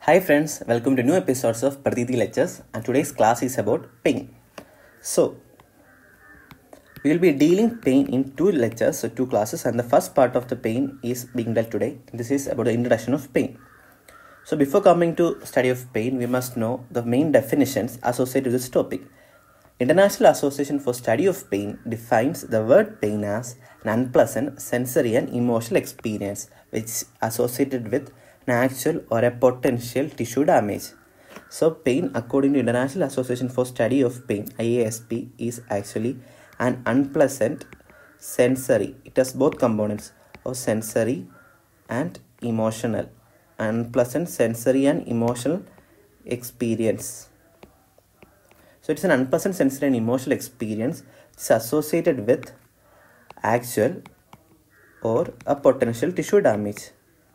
Hi friends, welcome to new episodes of Pratiti Lectures, and today's class is about pain. So, we will be dealing pain in two lectures, so two classes, and the first part of the pain is being dealt today. This is about the introduction of pain. So before coming to study of pain, we must know the main definitions associated with this topic. International Association for Study of Pain defines the word pain as an unpleasant sensory and emotional experience which is associated with an actual or a potential tissue damage. So pain, according to International Association for Study of Pain, IASP, is actually an unpleasant sensory. It has both components of sensory and emotional. Unpleasant sensory and emotional experience. So it's an unpleasant sensory and emotional experience. It's associated with actual or a potential tissue damage.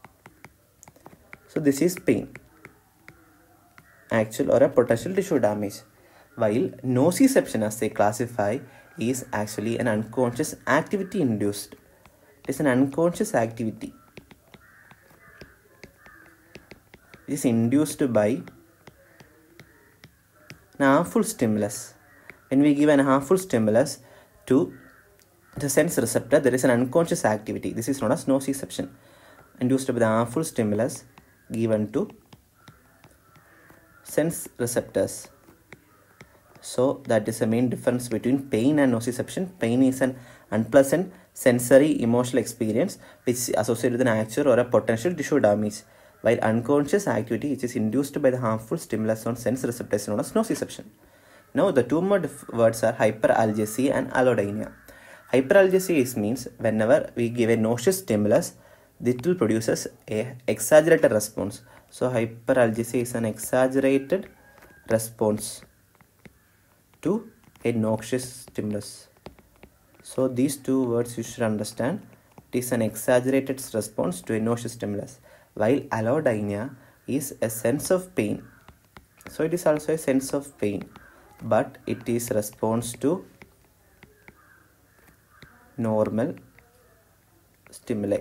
So this is pain, actual or a potential tissue damage. While nociception, as they classify, is actually an unconscious activity induced. It is an unconscious activity. It is induced by an harmful stimulus. When we give an harmful stimulus to the sense receptor, there is an unconscious activity. This is known as nociception, induced by the harmful stimulus given to sense receptors. So that is the main difference between pain and nociception. Pain is an unpleasant sensory emotional experience which is associated with an actual or a potential tissue damage, while unconscious activity which is induced by the harmful stimulus on sense receptors is known as nociception. Now the two more words are hyperalgesia and allodynia. Hyperalgesia means whenever we give a nauseous stimulus, it will produces a exaggerated response. So hyperalgesia is an exaggerated response to a noxious stimulus. So these two words you should understand. It is an exaggerated response to a noxious stimulus, while allodynia is a sense of pain. So it is also a sense of pain, but it is response to normal stimuli.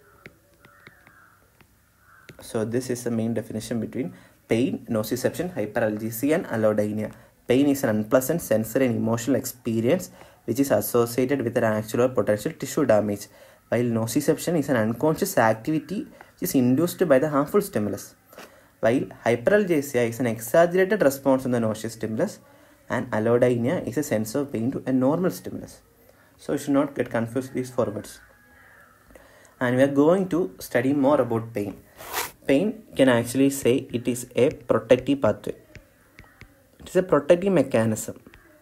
So this is the main definition between pain, nociception, hyperalgesia and allodynia. Pain is an unpleasant sensory and emotional experience which is associated with an actual or potential tissue damage, while nociception is an unconscious activity which is induced by the harmful stimulus, while hyperalgesia is an exaggerated response to the nauseous stimulus, and allodynia is a sense of pain to a normal stimulus. So you should not get confused with these four words. And we are going to study more about pain. Pain can actually say it is a protective pathway. It is a protective mechanism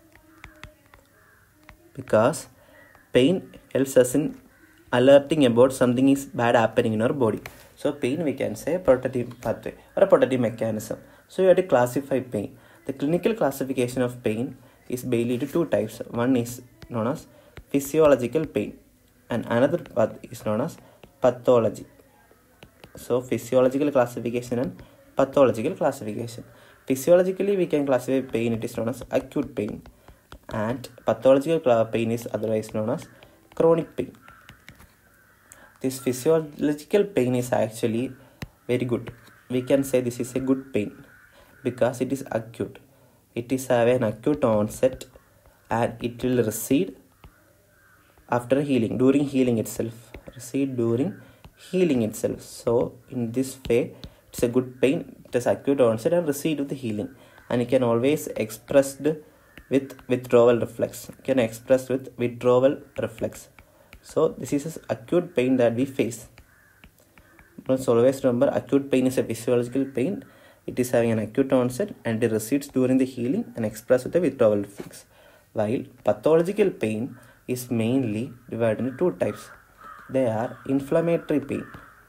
because pain helps us in alerting about something is bad happening in our body. So pain, we can say, a protective pathway or a protective mechanism. So you have to classify pain. The clinical classification of pain is mainly into two types. One is known as physiological pain and another path is known as pathology. So physiological classification and pathological classification. Physiologically we can classify pain, it is known as acute pain, and pathological pain is otherwise known as chronic pain. This physiological pain is actually very good. We can say this is a good pain because it is acute. It is have an acute onset and it will recede after healing, during healing itself. Recede during healing itself. So in this way, it's a good pain. It has acute onset and recede with the healing, and it can always expressed with withdrawal reflex. It can express with withdrawal reflex. So this is an acute pain that we face. Must always remember, acute pain is a physiological pain. It is having an acute onset and it recedes during the healing and expressed with a withdrawal reflex. While pathological pain is mainly divided into two types. They are inflammatory pain,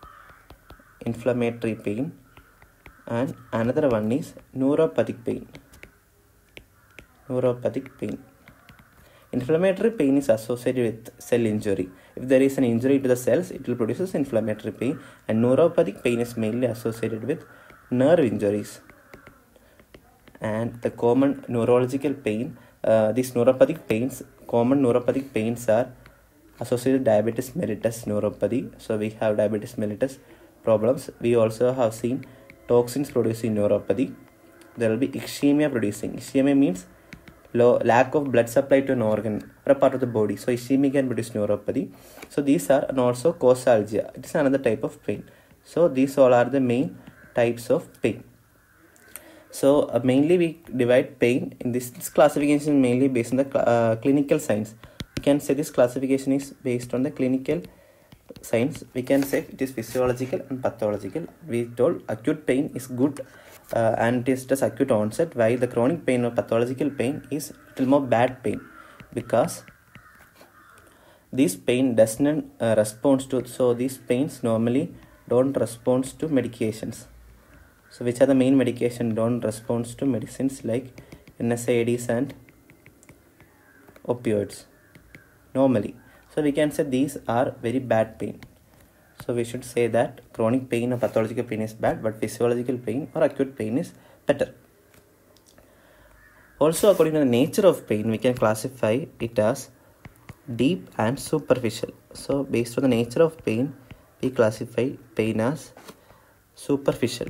and another one is neuropathic pain. Inflammatory pain is associated with cell injury. If there is an injury to the cells, it will produce inflammatory pain, and neuropathic pain is mainly associated with nerve injuries. And the common neurological pain, these neuropathic pains, common neuropathic pains are associated diabetes mellitus neuropathy. So we have diabetes mellitus problems. We also have seen toxins producing neuropathy. There will be ischemia producing. Ischemia means lack of blood supply to an organ or a part of the body. So ischemia can produce neuropathy. So these are, and also causalgia. It is another type of pain. So these all are the main types of pain. So mainly we divide pain in this classification mainly based on the clinical signs. We can say this classification is based on the clinical signs. We can say it is physiological and pathological. We told acute pain is good and it is just acute onset, while the chronic pain or pathological pain is little more bad pain, because this pain does not respond to, so these pains normally don't respond to medications. So which are the main medication don't respond to medicines like NSAIDs and opioids normally. So we can say these are very bad pain. So we should say that chronic pain or pathological pain is bad, but physiological pain or acute pain is better. Also, according to the nature of pain, we can classify it as deep and superficial. So based on the nature of pain, we classify pain as superficial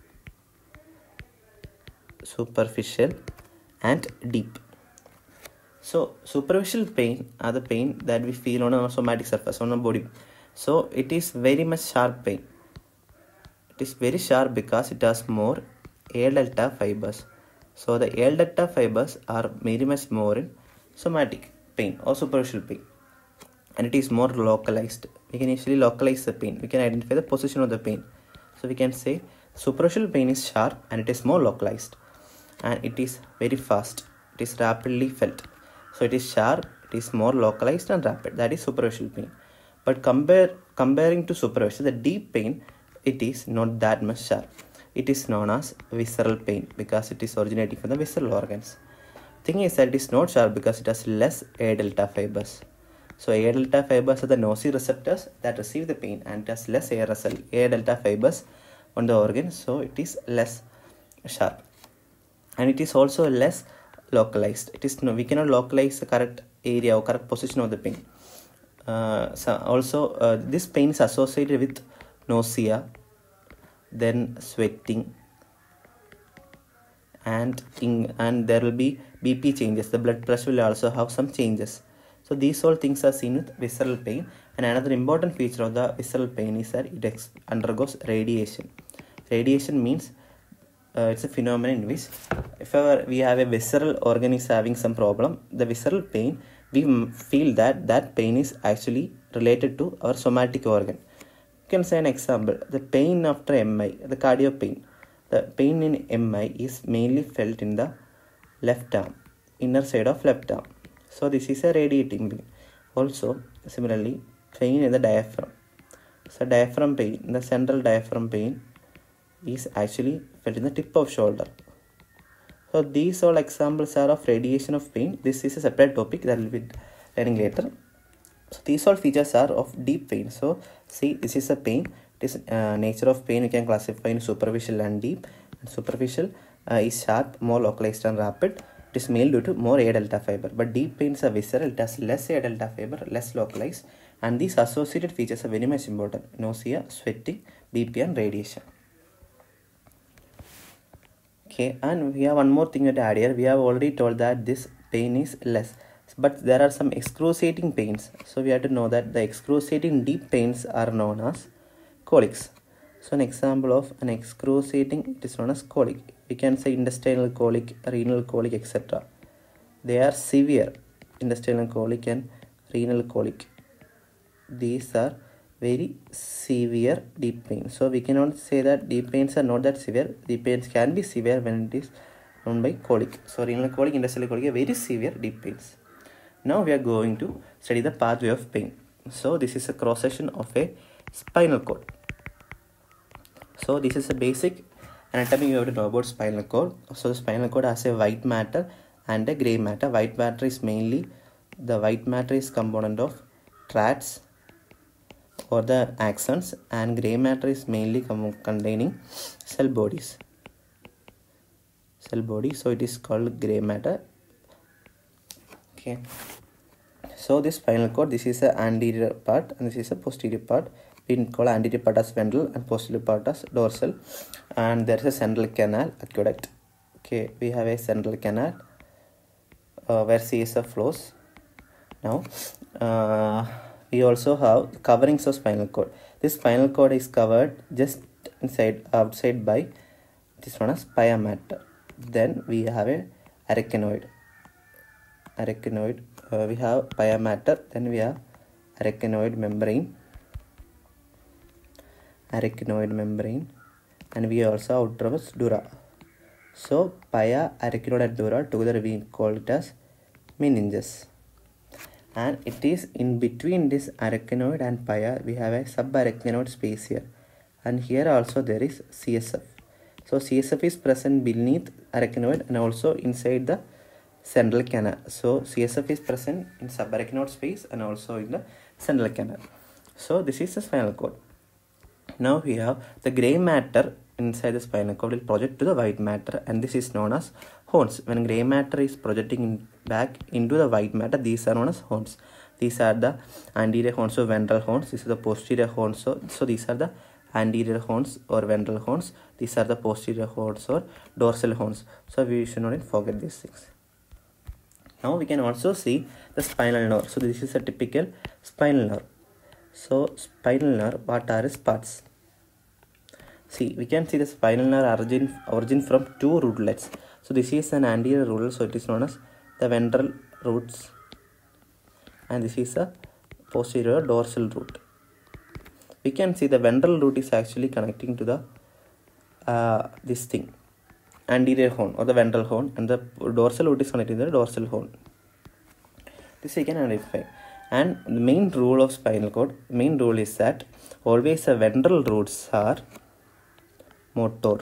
and deep. So superficial pain are the pain that we feel on our somatic surface, on our body. So it is very much sharp pain. It is very sharp because it has more A delta fibers. So the A delta fibers are very much more in somatic pain or superficial pain, and it is more localized. We can usually localize the pain. We can identify the position of the pain. So we can say superficial pain is sharp and it is more localized, and it is very fast. It is rapidly felt. So it is sharp, it is more localized and rapid. That is superficial pain. But comparing to superficial, the deep pain, it is not that much sharp. It is known as visceral pain because it is originating from the visceral organs. Thing is that it is not sharp because it has less A delta fibers. So A delta fibers are the nociceptors that receive the pain, and it has less A delta fibers on the organ, so it is less sharp, and it is also less localized. It is we cannot localize the correct area or correct position of the pain. This pain is associated with nausea, then sweating, and there will be BP changes. The blood pressure will also have some changes. So these all things are seen with visceral pain. And another important feature of the visceral pain is that it undergoes radiation. Radiation means it's a phenomenon in which if ever we have a visceral organ is having some problem, the visceral pain, we feel that pain is actually related to our somatic organ. You can say an example, the pain after MI, the cardio pain. The pain in MI is mainly felt in the left arm, inner side of left arm. So this is a radiating pain. Also, similarly, pain in the diaphragm. So diaphragm pain, the central diaphragm pain is actually felt in the tip of shoulder. So these all examples are of radiation of pain. This is a separate topic that we will be learning later. So these all features are of deep pain. So see, this is a pain. It is nature of pain we can classify in superficial and deep. And superficial is sharp, more localized and rapid. It is mainly due to more A delta fiber. But deep pains are visceral. It has less A delta fiber, less localized. And these associated features are very much important. Nausea, sweating, BP and radiation. Okay, and we have one more thing to add here. We have already told that this pain is less, but there are some excruciating pains. So we have to know that the excruciating deep pains are known as colics. So an example of an excruciating, it is known as colic. We can say intestinal colic, renal colic, etc. They are severe. Intestinal colic and renal colic. These are very severe deep pains. So we cannot say that deep pains are not that severe. Deep pains can be severe when it is known by colic. So renal colic, intestinal colic are very severe deep pains. Now we are going to study the pathway of pain. So this is a cross section of a spinal cord. So this is a basic anatomy you have to know about spinal cord. So the spinal cord has a white matter and a grey matter. White matter is mainly, the white matter is component of tracts or the axons, and grey matter is mainly containing cell bodies. So it is called grey matter. Okay. So this spinal cord, this is the anterior part and this is the posterior part. we call anterior part as ventral and posterior part as dorsal, and there is a central canal aqueduct. Okay, we have a central canal where CSF flows. Now we also have coverings of spinal cord. This spinal cord is covered just outside by this one as pia mater. Then we have a arachnoid. We have pia mater, then we have arachnoid membrane, and we also outermost dura. So pia, arachnoid and dura together we call it as meninges. And it is in between this arachnoid and pia we have a subarachnoid space here, and here also there is CSF. So CSF is present beneath arachnoid and also inside the central canal. So CSF is present in subarachnoid space and also in the central canal. So this is the spinal cord. Now we have the gray matter inside the spinal cord will project to the white matter, and this is known as horns. When gray matter is projecting back into the white matter, these are known as horns. These are the anterior horns or ventral horns. This is the posterior horns. So these are the anterior horns or ventral horns. These are the posterior horns or dorsal horns. So we should not forget these things. Now we can also see the spinal nerve. So this is a typical spinal nerve. So spinal nerve, what are its parts? See, we can see the spinal nerve origin from two rootlets. So this is an anterior rootlet, so it is known as the ventral roots, and this is a posterior dorsal root. We can see the ventral root is actually connecting to the this thing, anterior horn or the ventral horn, and the dorsal root is connecting to the dorsal horn. This we can identify. And the main rule of spinal cord, main rule is that always the ventral roots are motor.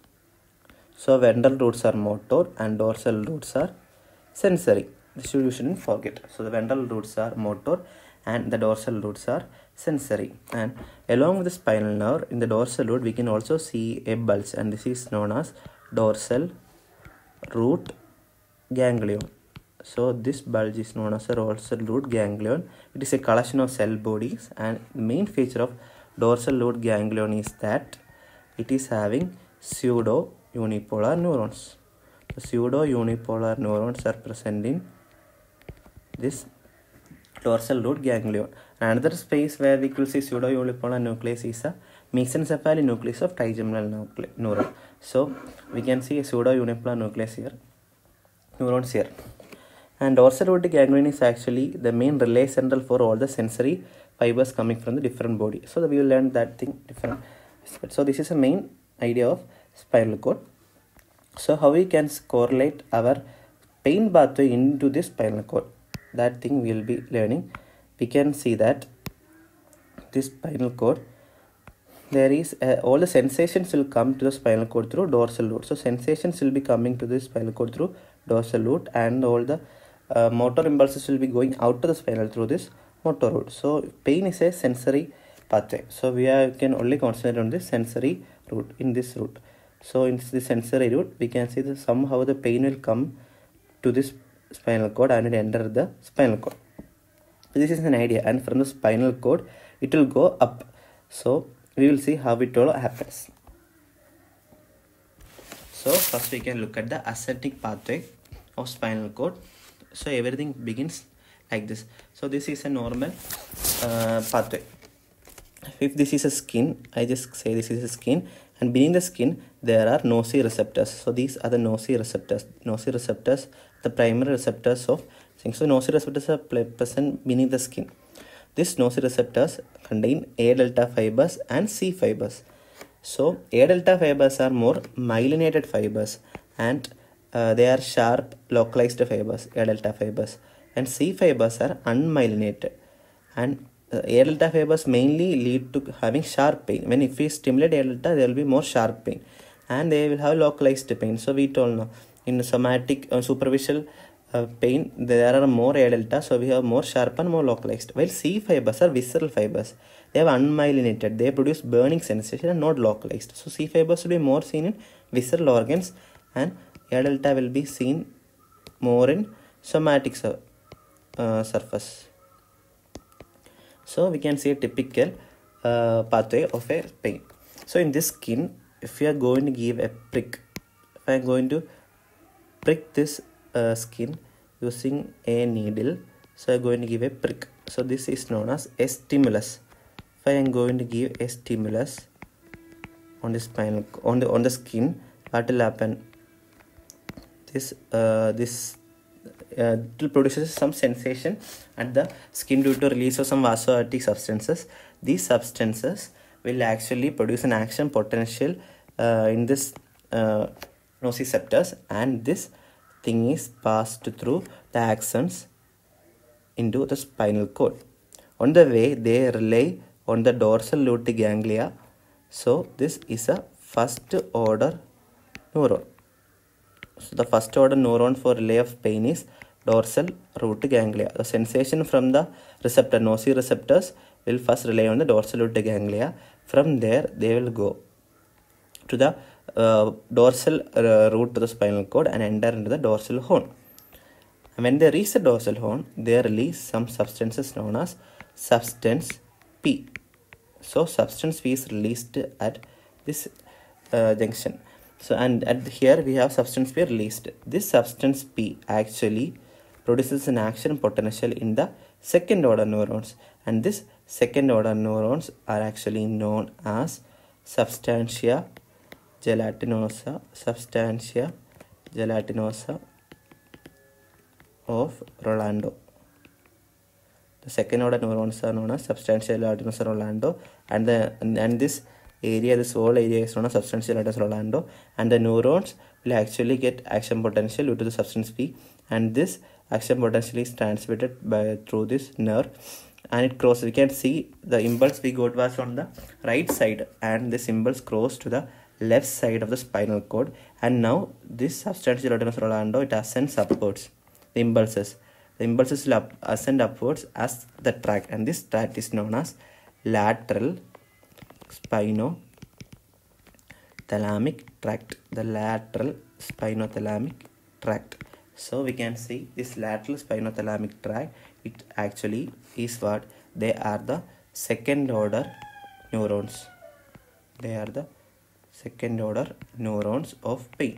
So ventral roots are motor and dorsal roots are sensory. This you shouldn't forget. So the ventral roots are motor and the dorsal roots are sensory. And along with the spinal nerve, in the dorsal root we can also see a bulge, and this is known as dorsal root ganglion. So this bulge is known as a dorsal root ganglion. It is a collection of cell bodies, and the main feature of dorsal root ganglion is that it is having pseudo unipolar neurons. The pseudo unipolar neurons are present in this dorsal root ganglion. Another space where we could see pseudo unipolar nucleus is a mesencephaly nucleus of trigeminal neuron. So we can see a pseudo unipolar nucleus here, neurons here. And dorsal root ganglion is actually the main relay central for all the sensory fibers coming from the different body. So we will learn that thing different. So this is a main idea of spinal cord. So how we can correlate our pain pathway into this spinal cord, that thing we will be learning. We can see that this spinal cord, there is all the sensations will come to the spinal cord through dorsal root. So sensations will be coming to the spinal cord through dorsal root, and all the motor impulses will be going out to the spinal through this motor root. So pain is a sensory pathway. So we can only concentrate on the sensory root in this root. So in the sensory root, we can see that somehow the pain will come to this spinal cord and it enter the spinal cord. This is an idea, and from the spinal cord it will go up. So we will see how it all happens. So first we can look at the ascending pathway of spinal cord. So everything begins like this. So this is a normal pathway. If this is a skin, I just say this is a skin, and beneath the skin there are nociceptors. So these are the nociceptors. Nociceptors, the primary receptors of things. So nociceptors are present beneath the skin. These nociceptors contain A delta fibers and C fibers. So A delta fibers are more myelinated fibers, and they are sharp localized fibers, A delta fibers, and C fibers are unmyelinated. And A delta fibers mainly lead to having sharp pain. When if we stimulate A delta, there will be more sharp pain, and they will have localized pain. So we told now in somatic superficial pain there are more A delta, so we have more sharp and more localized. While C fibers are visceral fibers, they have unmyelinated. They produce burning sensation and not localized. So C fibers will be more seen in visceral organs, and A delta will be seen more in somatic surface. So we can see a typical pathway of a pain. So in this skin, if we are going to give a prick, if I am going to prick this skin using a needle, so I am going to give a prick. So this is known as a stimulus. If I am going to give a stimulus on the spinal, on the skin, what will happen? This it will produce some sensation at the skin due to release of some vasoactive substances. These substances will actually produce an action potential in this nociceptors, and this thing is passed through the axons into the spinal cord. On the way, they rely on the dorsal root ganglia. So this is a first order neuron. So the first order neuron for relay of pain is dorsal root ganglia. The sensation from the receptor, nociceptors, will first rely on the dorsal root ganglia. From there, they will go to the dorsal root to the spinal cord and enter into the dorsal horn. And when they reach the dorsal horn, they release some substances known as substance P. So substance P is released at this junction. So and at here we have substance P released. This substance P actually produces an action potential in the second order neurons, and this second order neurons are actually known as substantia gelatinosa of Rolando. The second order neurons are known as substantia gelatinosa Rolando, and this area, this whole area is known as substantia gelatinosa Rolando, and the neurons will actually get action potential due to the substance P, and this action potential is transmitted through this nerve, and it crosses. We can see the impulse we got was on the right side, and this impulse crossed to the left side of the spinal cord, and now this substantia gelatinosa Rolando, it ascends upwards. The impulses will ascend upwards as the tract, and this tract is known as lateral spinothalamic tract. The lateral spinothalamic tract. So we can see this lateral spinothalamic tract, it actually is what? They are the second order neurons. They are the second order neurons of pain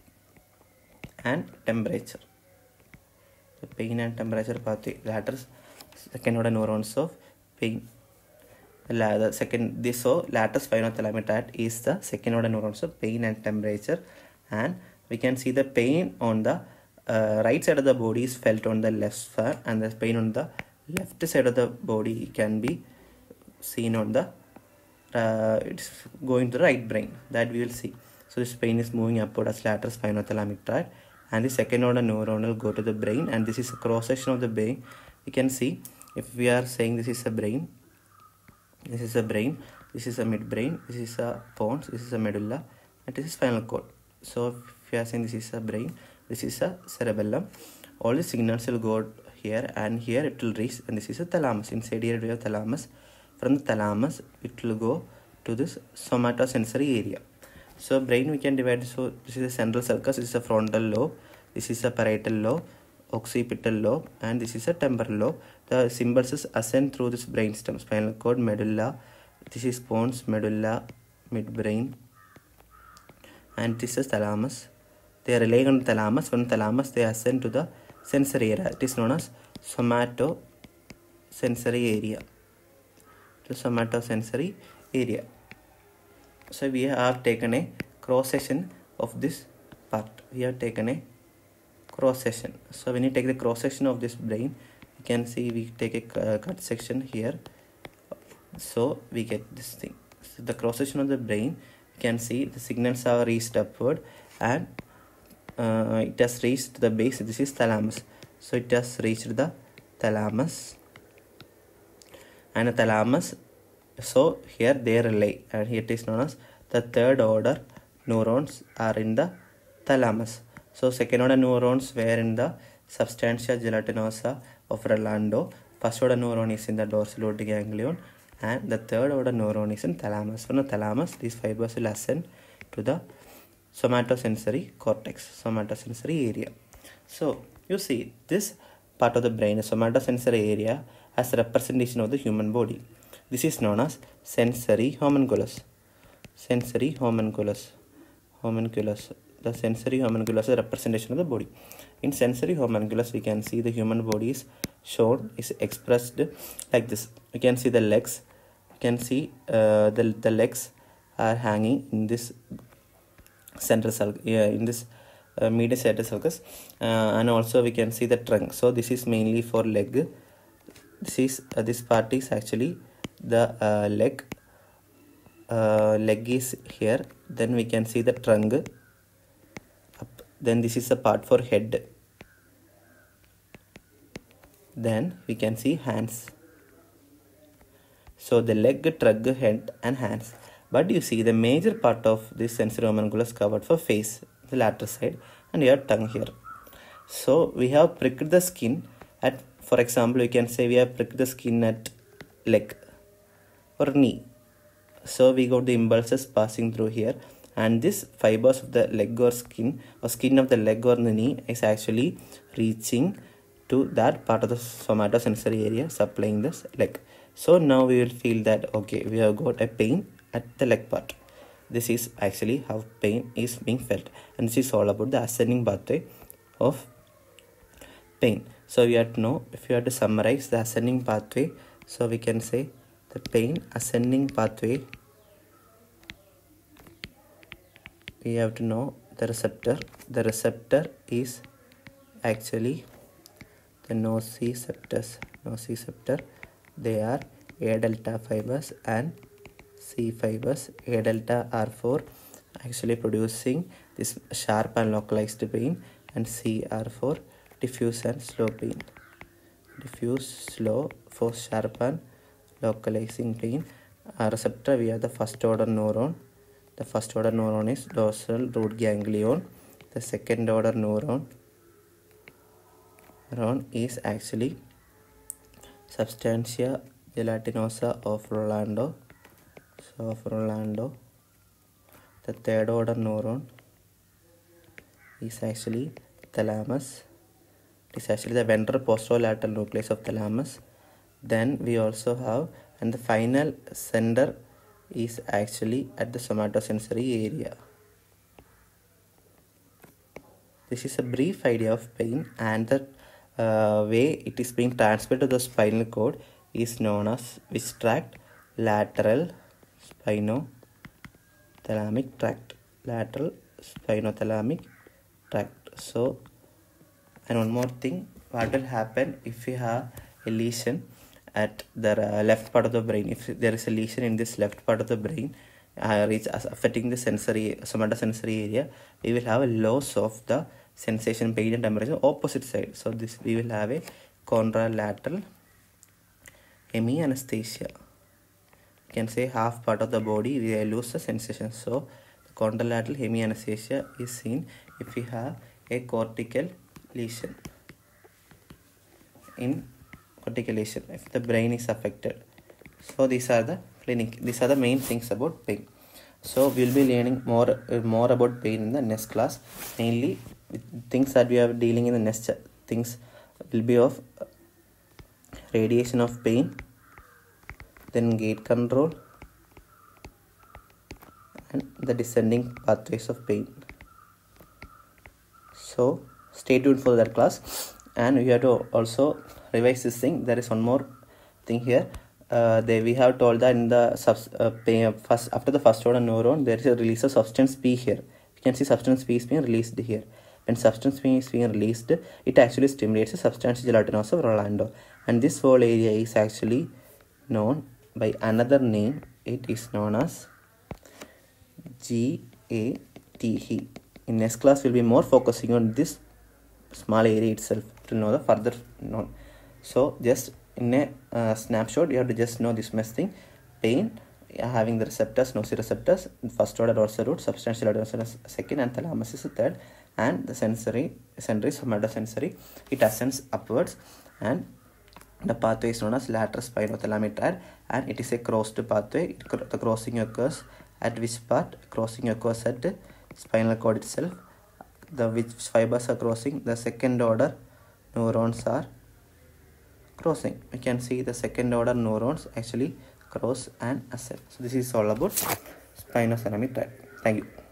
and temperature. The pain and temperature pathway, lateral second order neurons of pain. The second, this so lateral spinothalamic tract is the second order neurons of pain and temperature, and we can see the pain on the right side of the body is felt on the left side, and the pain on the left side of the body can be seen on the it's going to the right brain, that we will see. So this pain is moving upward as lateral spinothalamic tract, and the second order neuron will go to the brain, and this is a cross section of the brain. You can see, if we are saying this is a brain, this is a brain, this is a midbrain, this is a pons, this is a medulla, and this is spinal cord. So if we are saying this is a brain, this is a cerebellum, all the signals will go here, and here it will reach, and this is a thalamus. Inside here we have thalamus. From the thalamus, it will go to this somatosensory area. So brain we can divide. So this is a central sulcus, this is a frontal lobe, this is a parietal lobe, occipital lobe, and this is a temporal lobe. The impulses ascend through this brainstem, spinal cord, medulla. This is pons, medulla, midbrain, and this is thalamus. They are relying on the thalamus. From the thalamus, they ascend to the sensory area. It is known as somatosensory area. The somatosensory area. So we have taken a cross section of this part. We have taken a cross section. So when you take the cross section of this brain, you can see we take a cut section here. So we get this thing. So the cross section of the brain, you can see the signals are reached upward, and it has reached the base. This is thalamus. So it has reached the thalamus, and the thalamus, so here they relay, and here it is known as the third order neurons are in the thalamus. So second order neurons were in the substantia gelatinosa of Rolando. First order neuron is in the dorsal root ganglion, and the third order neuron is in thalamus. From the thalamus, these fibers will ascend to the somatosensory cortex, somatosensory area. So you see this part of the brain, the somatosensory area, as a representation of the human body. This is known as sensory homunculus. Sensory homunculus. The sensory homunculus is a representation of the body. In sensory homunculus, we can see the human body is shown, is expressed like this. We can see the legs. You can see the legs are hanging in this central sulcus, in this medial central sulcus, and also we can see the trunk. So this is mainly for leg. This part is actually the leg. Leg is here. Then we can see the trunk. Up. Then this is the part for head. Then we can see hands. So the leg, trunk, head and hands. But you see the major part of this sensory homunculus covered for face, the lateral side, and your tongue here. So we have pricked the skin at, for example, we can say we have pricked the skin at leg or knee. So we got the impulses passing through here, and this fibers of the leg or skin of the leg or the knee is actually reaching to that part of the somatosensory area supplying this leg. So now we will feel that okay, we have got a pain at the leg part. This is actually how pain is being felt, and this is all about the ascending pathway of pain. So we have to know, if you have to summarize the ascending pathway, so we can say the pain ascending pathway. We have to know the receptor. The receptor is actually the nociceptors. They are A delta fibers and C fibers. A delta are for actually producing this sharp and localized pain, and C are for diffuse and slow pain. Diffuse, slow for sharp and localizing pain. Receptor, we have the first order neuron. The first order neuron is dorsal root ganglion. The second order neuron is actually substantia gelatinosa of Rolando. The third order neuron is actually thalamus. It is actually the ventral posterolateral nucleus of thalamus. Then we also have, and the final center is actually at the somatosensory area. This is a brief idea of pain, and the way it is being transmitted to the spinal cord is known as which tract? Lateral spinothalamic tract. Lateral spinothalamic tract. So, and one more thing, what will happen if you have a lesion at the left part of the brain? If there is a lesion in this left part of the brain affecting the somatosensory area, we will have a loss of the sensation, pain and temperature opposite side. So this we will have a contralateral hemianesthesia. You can say half part of the body we lose the sensation. So the contralateral hemianesthesia is seen if we have a cortical lesion. If the brain is affected. So these are the main things about pain. So we'll be learning more about pain in the next class. Mainly things that we are dealing in the next things will be of radiation of pain, then gate control, and the descending pathways of pain. So stay tuned for that class, and we have to also revise this thing. There is one more thing here. We have told that in the after the first order neuron there is a release of substance P here. You can see substance P is being released here. When substance P is being released, it actually stimulates the substantia gelatinosa of Rolando, and this whole area is actually known by another name. It is known as GATE. In next class we'll be more focusing on this small area itself to know the further known. So just in a snapshot, you have to just know this much thing. Pain, having the receptors, nociceptors, first order dorsal root, substantia gelatinosa second, and thalamus is the third, and the sensory somatosensory, it ascends upwards, and the pathway is known as lateral spinothalamic tract, and it is a crossed pathway. The crossing occurs at which part? Crossing occurs at the spinal cord itself. The which fibers are crossing? The second order neurons are crossing. We can see the second order neurons actually across an ascent. So this is all about spinocerebellar tract. Thank you.